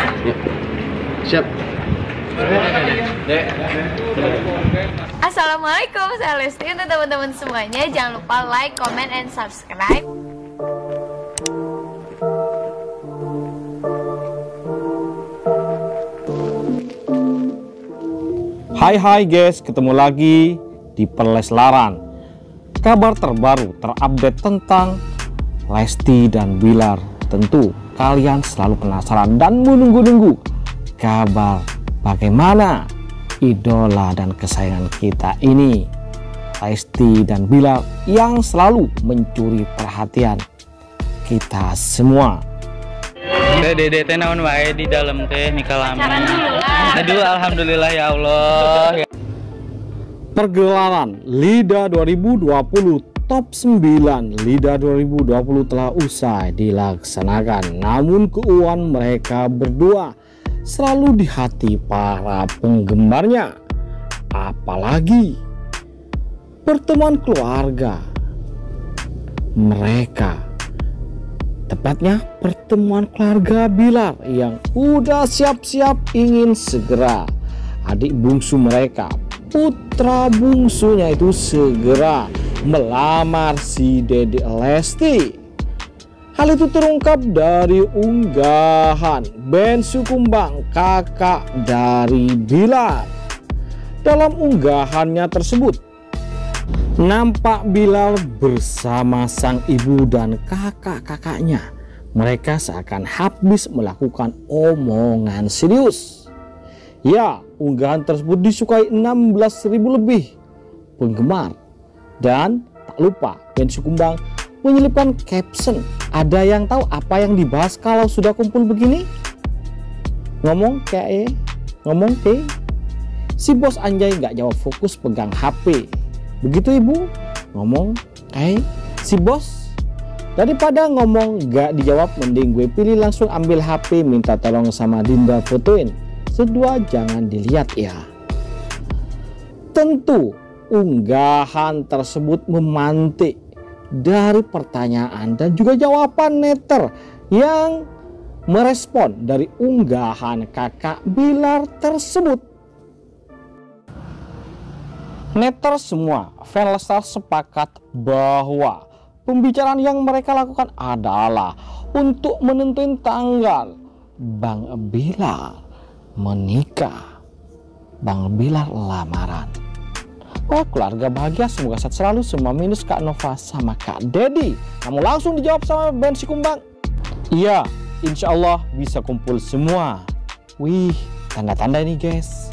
Yuk. Siap. Assalamualaikum, saya Lesti. Untuk teman-teman semuanya, jangan lupa like, comment, and subscribe. Hai guys, ketemu lagi di Perleslaran. Kabar terbaru terupdate tentang Lesti dan Bilar. Tentu kalian selalu penasaran dan menunggu-nunggu kabar bagaimana idola dan kesayangan kita ini, Lesti dan Bilar, yang selalu mencuri perhatian kita semua. Dede teh naon wae di dalam teh nikah lama. Aduh, alhamdulillah ya Allah. Pergelaran LIDA 2020 Top 9 LIDA 2020 telah usai dilaksanakan. Namun keuangan mereka berdua selalu di hati para penggemarnya. Apalagi pertemuan keluarga mereka, tepatnya pertemuan keluarga Bilar yang udah siap-siap ingin segera adik bungsu mereka, putra bungsunya itu segera melamar si Dede Lesti. Hal itu terungkap dari unggahan Ben Sukumbang, kakak dari Bilar. Dalam unggahannya tersebut nampak Bilar bersama sang ibu dan kakak-kakaknya. Mereka seakan habis melakukan omongan serius. Ya, unggahan tersebut disukai 16.000 lebih penggemar. Dan tak lupa Ben Sukumbang menyelipkan caption. Ada yang tahu apa yang dibahas kalau sudah kumpul begini? Ngomong kayak ngomong ke si bos anjay nggak jawab, fokus pegang HP. Begitu ibu ngomong kayak si bos. Daripada ngomong gak dijawab, mending gue pilih langsung ambil HP, minta tolong sama Dinda fotoin. Kedua jangan dilihat ya. Tentu unggahan tersebut memantik dari pertanyaan dan juga jawaban netter yang merespon dari unggahan kakak Bilar tersebut. Netter semua fans Leslar sepakat bahwa pembicaraan yang mereka lakukan adalah untuk menentuin tanggal Bang Bilar menikah, Bang Bilar lamaran. Oh, keluarga bahagia, semoga sehat selalu, semua minus Kak Nova sama Kak Dedi. Kamu langsung dijawab sama Ben Sukumbang. Iya, insya Allah bisa kumpul semua. Wih, tanda-tanda ini guys.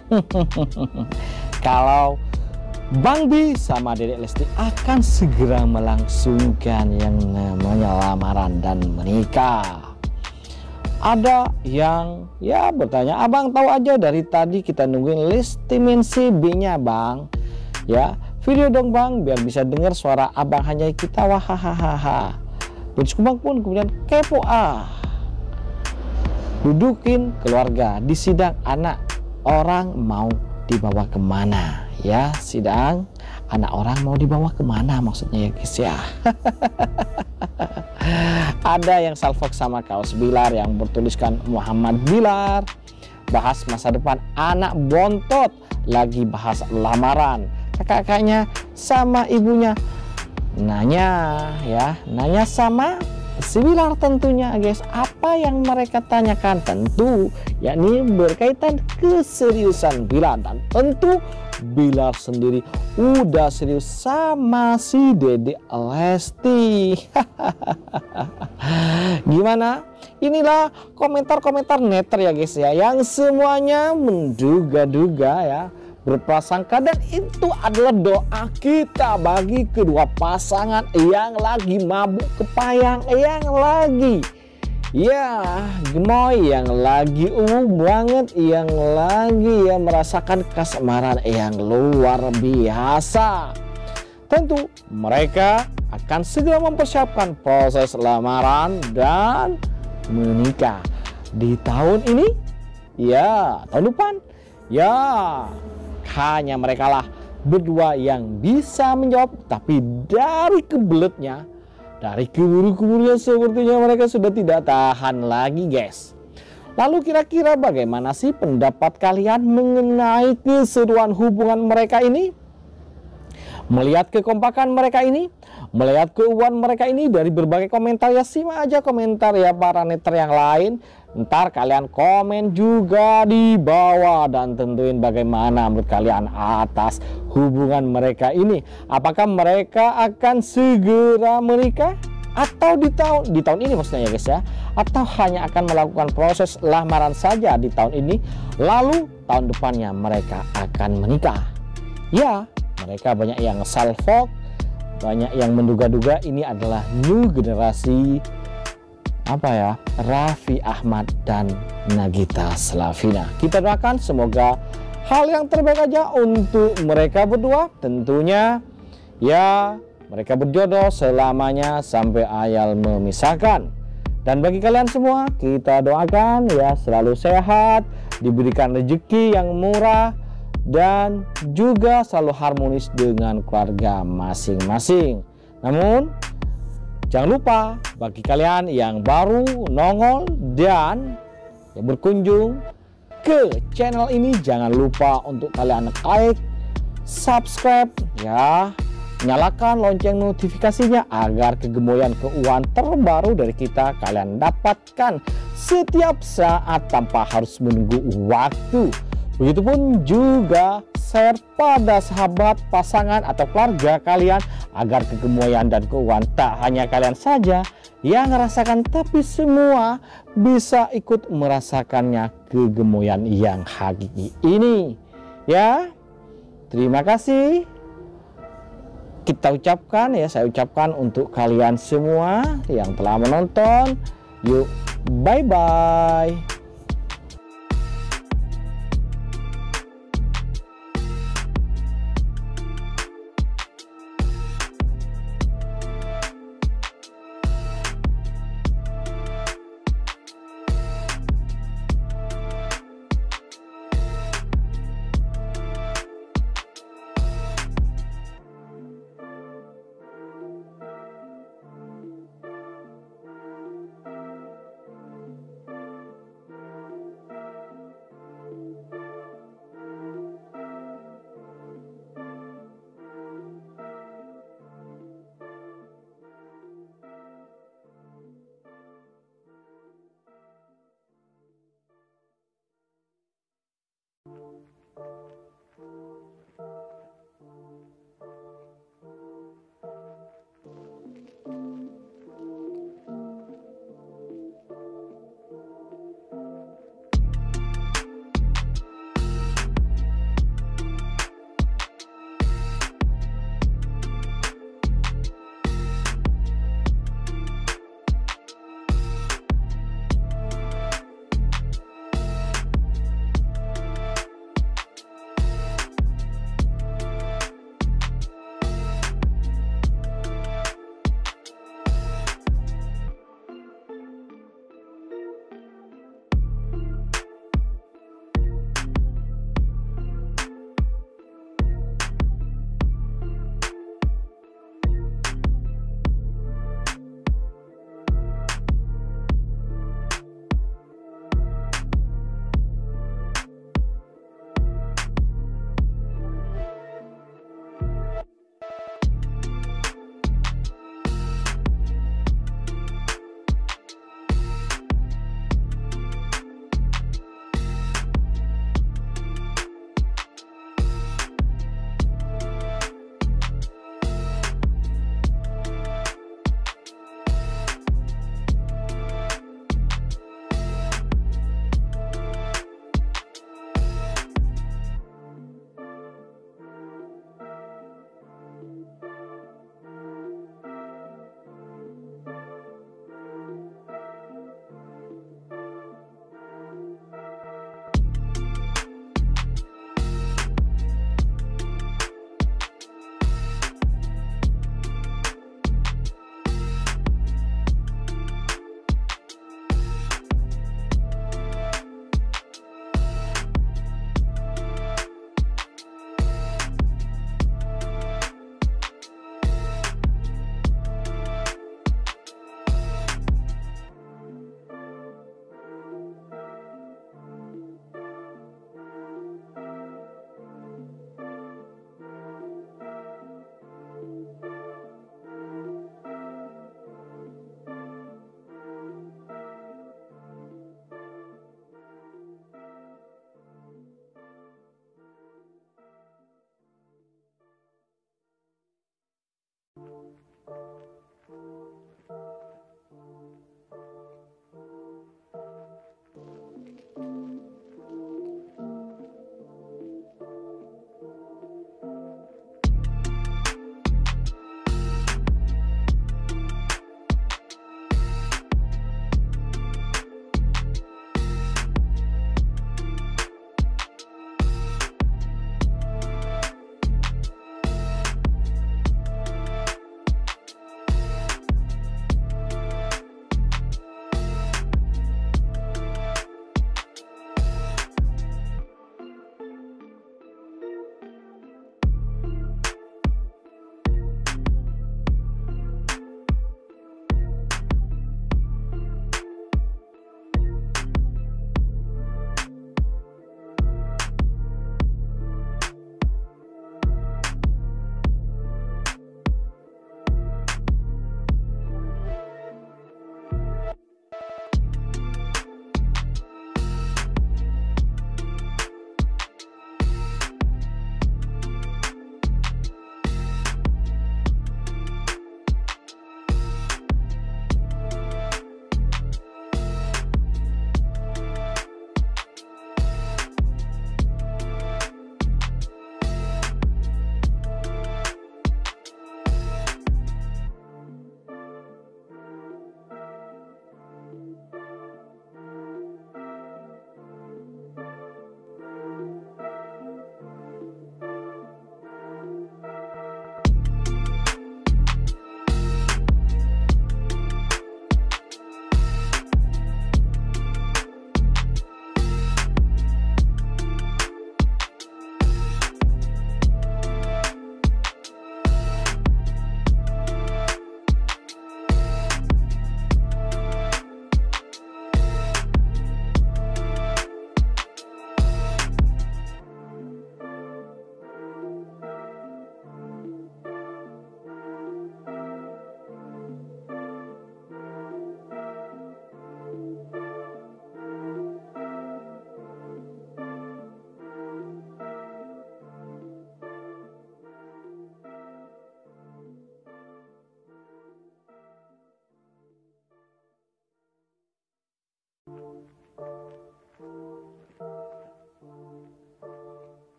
Kalau Bang Bi sama Dedek Lesti akan segera melangsungkan yang namanya lamaran dan menikah. Ada yang ya bertanya, abang tahu aja dari tadi kita nungguin Lesti Mensi B-nya bang. Ya, video dong bang biar bisa dengar suara abang hanya kita, wahahaha. Ben Sukumbang pun kemudian kepo, dudukin keluarga di sidang anak orang mau dibawa kemana ya, sidang anak orang mau dibawa kemana maksudnya ya guys ya. Ada yang salfok sama kaos Bilar yang bertuliskan Muhammad Bilar, bahas masa depan anak bontot, lagi bahas lamaran. Kakaknya sama ibunya nanya ya, nanya sama si Bilar tentunya guys. Apa yang mereka tanyakan tentu yakni berkaitan keseriusan Bilar, dan tentu Bilar sendiri udah serius sama si Dede Lesti. Gimana? Inilah komentar-komentar netter ya guys ya, yang semuanya menduga-duga ya, berprasangka, dan itu adalah doa kita bagi kedua pasangan yang lagi mabuk kepayang, yang lagi ya gemoy, yang lagi banget, yang lagi ya merasakan kasmaran yang luar biasa. Tentu mereka akan segera mempersiapkan proses lamaran dan menikah di tahun ini ya, tahun depan ya. Hanya mereka lah berdua yang bisa menjawab, tapi dari kebeletnya, dari keburu-keburunya sepertinya mereka sudah tidak tahan lagi guys. Lalu kira-kira bagaimana sih pendapat kalian mengenai keseruan hubungan mereka ini? Melihat kekompakan mereka ini, melihat keuuan mereka ini dari berbagai komentar, ya simak aja komentar ya para netter yang lain. Ntar kalian komen juga di bawah dan tentuin bagaimana menurut kalian atas hubungan mereka ini. Apakah mereka akan segera menikah? Atau di tahun ini maksudnya ya guys ya, atau hanya akan melakukan proses lamaran saja di tahun ini, lalu tahun depannya mereka akan menikah. Ya, mereka banyak yang salfok, banyak yang menduga-duga ini adalah new generasi Raffi Ahmad dan Nagita Slavina. Kita doakan semoga hal yang terbaik aja untuk mereka berdua, tentunya ya mereka berjodoh selamanya sampai ayal memisahkan. Dan bagi kalian semua, kita doakan ya selalu sehat, diberikan rezeki yang murah, dan juga selalu harmonis dengan keluarga masing-masing. Namun, jangan lupa bagi kalian yang baru nongol dan yang berkunjung ke channel ini, jangan lupa untuk kalian like, subscribe ya. Nyalakan lonceng notifikasinya agar kegemoyan keuangan terbaru dari kita kalian dapatkan setiap saat tanpa harus menunggu waktu. Begitupun juga share pada sahabat, pasangan atau keluarga kalian agar kegemoyan dan keuangan tak hanya kalian saja yang merasakan, tapi semua bisa ikut merasakannya kegemoyan yang hakiki ini. Ya, terima kasih. Saya ucapkan untuk kalian semua yang telah menonton. Yuk, bye-bye.